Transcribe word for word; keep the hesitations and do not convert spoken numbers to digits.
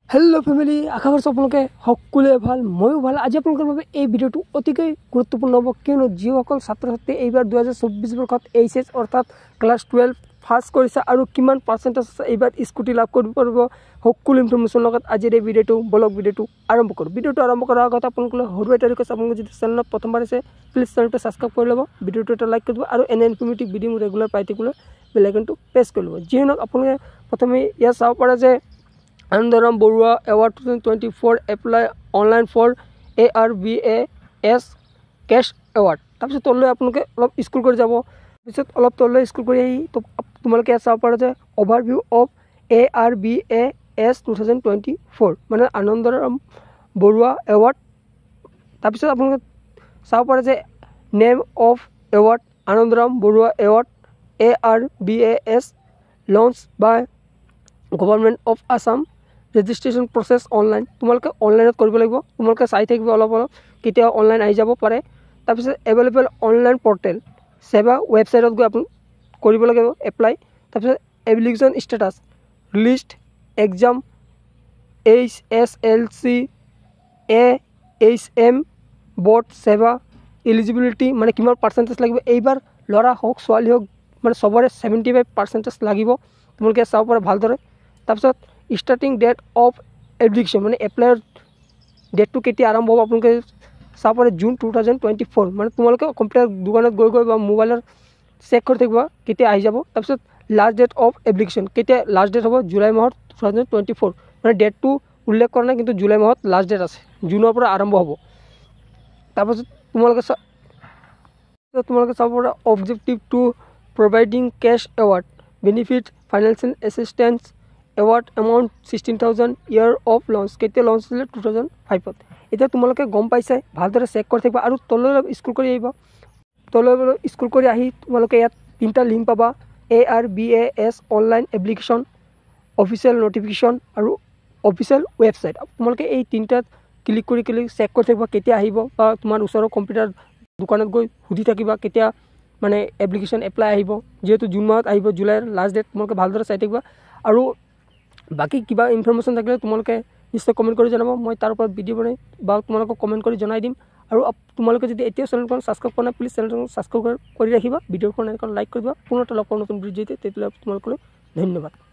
Hello family आशा करছো আপোনালোকে সকলোৱে ভাল ময়ো ভাল। আজি আপোনালোকৰ বাবে এই ভিডিঅ'টো অতিকৈ গুৰুত্বপূৰ্ণ হ'ব, কিয়নো যিসকল ছাত্ৰ ছাত্ৰী এইবাৰ দুহেজাৰ চৌব্বিছ বৰ্ষত এইচ এছ অৰ্থাৎ ক্লাছ টুৱেল্ভ পাছ কৰিছে আৰু কিমান পাৰ্চেণ্টেজ আছে এইবাৰ স্কুটি লাভ কৰিব পাৰিব, সকলো ইনফৰ্মেশ্যন লগত আজিৰ এই ভিডিঅ'টো ব্লগ ভিডিঅ'টো আৰম্ভ কৰোঁ। ভিডিঅ'টো আৰম্ভ কৰাৰ আগতে আপোনালোকে সৰু এটা ৰিকুৱেষ্ট, আপোনালোকে যদি চেনেলত প্ৰথমবাৰ আছে প্লিজ চেনেলটো ছাবস্ক্ৰাইব কৰি ল'ব, ভিডিঅ'টো এটা লাইক কৰি দিব আৰু এনে ইনফৰ্মেটিভ ভিডিঅ' ৰেগুলাৰ পাই থাকিবলৈ বেল আইকনটো প্ৰেছ কৰি ল'ব। যিয়ে নহওক আপোনালোকে প্ৰথমে ইয়াত চাব পাৰে যে Anundoram Borooah award two thousand twenty four apply online for A R B A S cash award. তাৰপিছত তললৈ আপোনালোকে অলপ স্ক্ৰল কৰি যাব, তাৰপিছত অলপ তললৈ স্ক্ৰল কৰি আহি তোমালোকে ইয়াত চাব পাৰা যে overview of A R B A S two thousand twenty four মানে আনন্দৰাম বৰুৱা এৱাৰ্ড। তাৰপিছত আপোনালোকে চাব পাৰে যে name of award Anundoram Borooah award A R B A S launch by government of Assam registration process online. তোমালোকে অনলাইনত কৰিব লাগিব, তোমালোকে চাই থাকিব অলপ অলপ, কেতিয়া অনলাইন আহি যাব পাৰে। তাৰপিছত এভেইলেবল অনলাইন পৰ্টেল সেৱা ৱেবছাইটত গৈ আপুনি কৰিব লাগিব এপ্লাই। তাৰপিছত application status list exam H S L C A H M board SEBA eligibility মানে কিমান পাৰ্চেণ্টেজ লাগিব। এইবাৰ ল'ৰা হওক ছোৱালী হওক মানে চবৰে ছেভেণ্টি ফাইভ পাৰ্চেণ্টেজ লাগিব, তোমালোকে চাব পাৰে ভালদৰে। তাৰপিছত ষ্টাৰ্টিং ডেট অফ এপ্লিকেশ্যন মানে এপ্লাইৰ ডেটটো কেতিয়া আৰম্ভ হ'ব আপোনালোকে চাব পাৰে June two thousand twenty four মানে তোমালোকে কম্পিউটাৰ দোকানত গৈ গৈ বা মোবাইলৰ চেক কৰি থাকিবা কেতিয়া আহি যাব। তাৰপিছত লাষ্ট ডেট অফ এপ্লিকেশ্যন কেতিয়া লাষ্ট ডেট হ'ব জুলাই মাহত টু থাউজেণ্ড টুৱেণ্টি ফ'ৰ মানে ডেটটো উল্লেখ কৰা নাই, কিন্তু জুলাই মাহত লাষ্ট ডেট আছে, জুনৰ পৰা আৰম্ভ হ'ব। তাৰপাছত তোমালোকে চা তোমালোকে চাব পৰা objective to providing cash award benefit financial assistance award amount sixteen thousand year of launch কেতিয়া লঞ্চ হৈছিলে টু থাউজেণ্ড ফাইভত। এতিয়া তোমালোকে গম পাইছে, ভালদৰে চেক কৰি থাকিবা আৰু তললৈ স্ক্ৰল কৰি আহিবা। তললৈ স্ক্ৰল কৰি আহি তোমালোকে ইয়াত তিনিটা লিংক পাবা, A R B A S online application, official notification আৰু অফিচিয়েল ৱেবছাইট। তোমালোকে এই তিনিটাত ক্লিক কৰি ক্লিক চেক কৰি থাকিবা কেতিয়া আহিব, বা তোমাৰ ওচৰৰ কম্পিউটাৰ দোকানত গৈ সুধি থাকিবা কেতিয়া মানে এপ্লিকেশ্যন এপ্লাই আহিব, যিহেতু জুন মাহত আহিব জুলাইৰ লাষ্ট ডেট। তোমালোকে ভালদৰে চাই থাকিবা আৰু বাকী কিবা ইনফৰ্মেশ্যন থাকিলে তোমালোকে নিশ্চয় কমেণ্ট কৰি জনাব, মই তাৰ ওপৰত ভিডিঅ' বনাই বা তোমালোকক কমেণ্ট কৰি জনাই দিম। আৰু তোমালোকে যদি এতিয়াও চেনেলখন ছাবস্ক্ৰাইব কৰা নাই প্লিজ চেনেলখন ছাবস্ক্ৰাইব কৰি ৰাখিবা, ভিডিঅ'খন এখন লাইক কৰি দিবা। পুনৰ এটা লগ কৰোঁ নতুন ভিডিঅ'তে, তেতিয়াহ'লে তোমালোকলৈ ধন্যবাদ।